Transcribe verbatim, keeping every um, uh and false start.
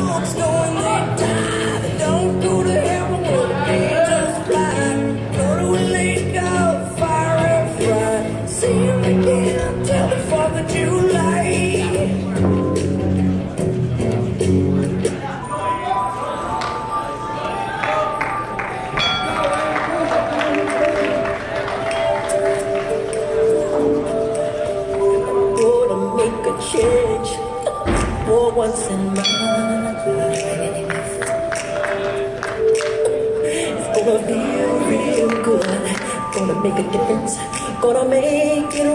folks going they die. They don't go to heaven where the angels fly. Go to a lake of fire and fry. See him again till the fourth of July. Change for once in my life. It's gonna be real good. Gonna make a difference. Gonna make it